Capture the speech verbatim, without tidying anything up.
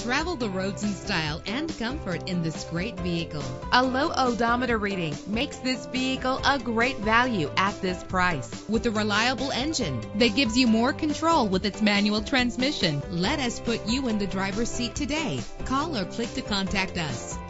Travel the roads in style and comfort in this great vehicle. A low odometer reading makes this vehicle a great value at this price. With a reliable engine that gives you more control with its manual transmission, let us put you in the driver's seat today. Call or click to contact us.